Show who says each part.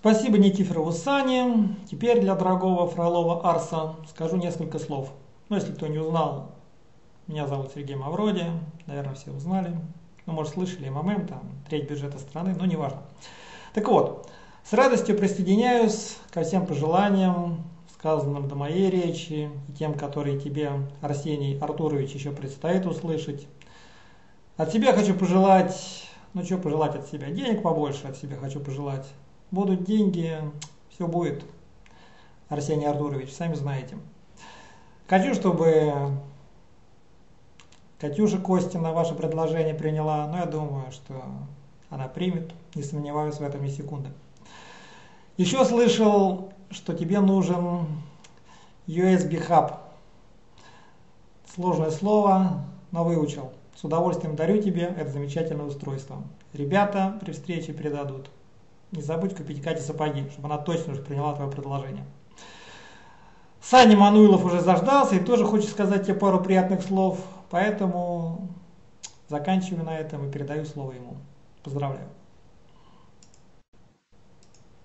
Speaker 1: Спасибо Никифорову Сане. Теперь для дорогого Фролова Арса скажу несколько слов. Ну, если кто не узнал, меня зовут Сергей Мавроди, наверное, все узнали. Ну, может, слышали МММ, там, треть бюджета страны, но неважно. Так вот, с радостью присоединяюсь ко всем пожеланиям, сказанным до моей речи, и тем, которые тебе, Арсений Артурович, еще предстоит услышать. От себя хочу пожелать, ну что пожелать от себя, денег побольше от себя хочу пожелать. Будут деньги, все будет, Арсений Артурович, сами знаете. Хочу, чтобы Катюша Костина ваше предложение приняла, но я думаю, что она примет, не сомневаюсь в этом ни секунды. Еще слышал, что тебе нужен USB Hub. Сложное слово, но выучил. С удовольствием дарю тебе это замечательное устройство. Ребята при встрече передадут. Не забудь купить Кате сапоги, чтобы она точно уже приняла твое предложение. Саня Мануилов уже заждался и тоже хочет сказать тебе пару приятных слов, поэтому заканчиваю на этом и передаю слово ему. Поздравляю.